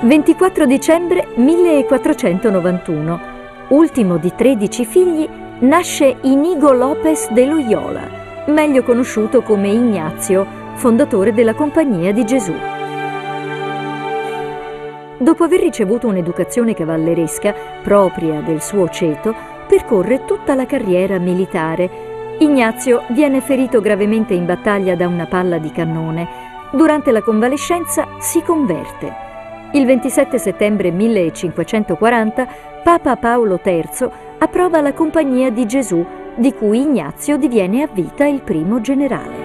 24 dicembre 1491, ultimo di 13 figli, nasce Inigo López de Loyola, meglio conosciuto come Ignazio, fondatore della Compagnia di Gesù. Dopo aver ricevuto un'educazione cavalleresca propria del suo ceto, percorre tutta la carriera militare. Ignazio viene ferito gravemente in battaglia da una palla di cannone. Durante la convalescenza si converte. Il 27 settembre 1540 Papa Paolo III approva la Compagnia di Gesù, di cui Ignazio diviene a vita il primo generale.